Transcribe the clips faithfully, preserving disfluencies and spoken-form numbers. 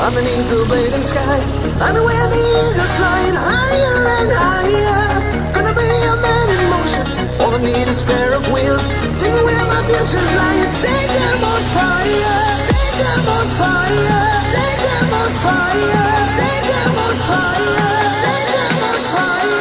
underneath the blazing sky. I'm where the eagles flying higher and higher. Gonna be a man in motion, all I need is a pair of wheels. Take me where my future's lying. Set them on fire, set them on fire, set them on fire, set them on fire, set them on fire.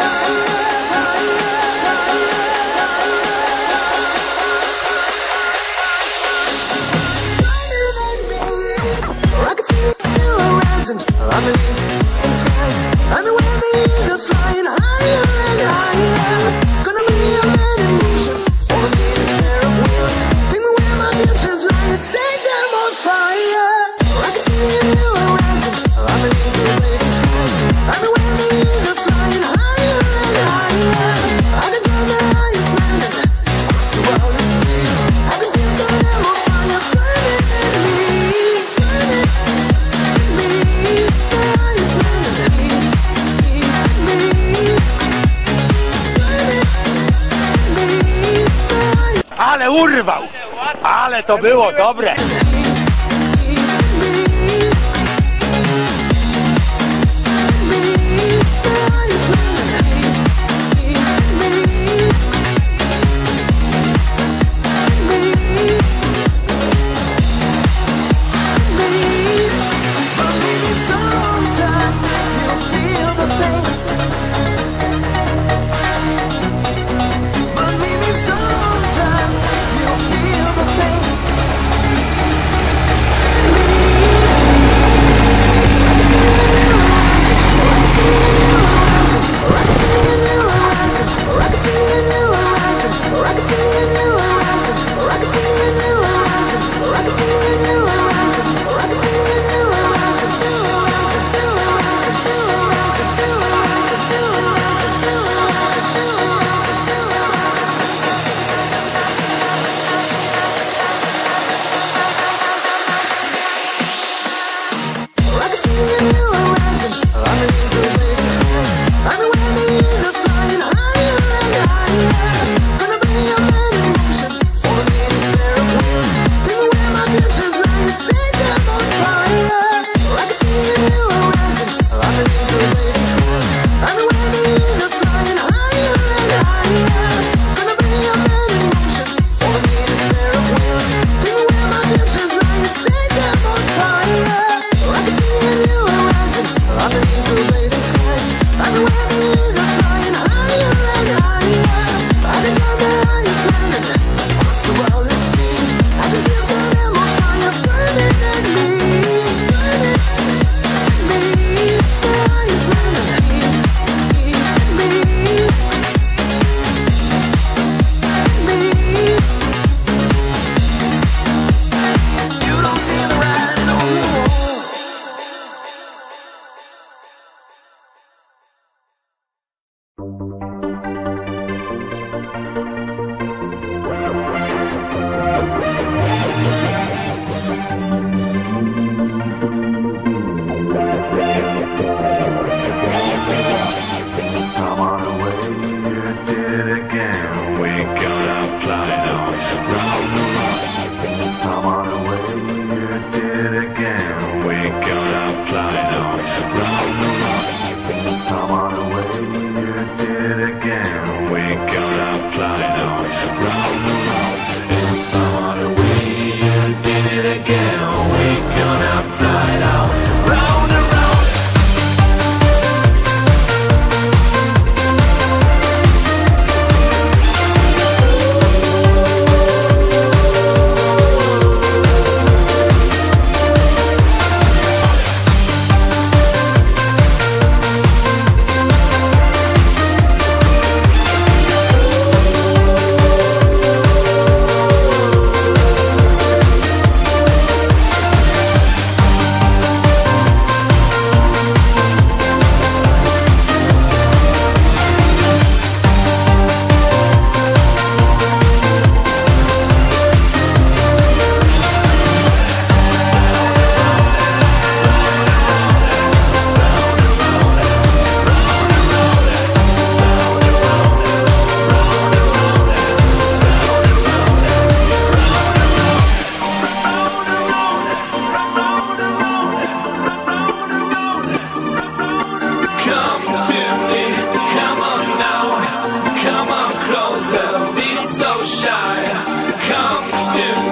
Underneath the sky, I'm where the eagles flying higher and higher. Gonna be a man in motion, all I need is a pair of wheels. Take me where my future's lying, set them on fire. I can see a new horizon, underneath the blazing sky. I'm where the eagles flying higher and higher. I can climb the highest mountain, across the world and see. I can feel the them on fire burning in me, burning in me. Ale urwał! Ale to było dobre! Sometimes you'll feel the pain.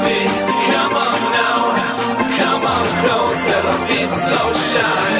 me. Come on now, come on closer, love is so shiny.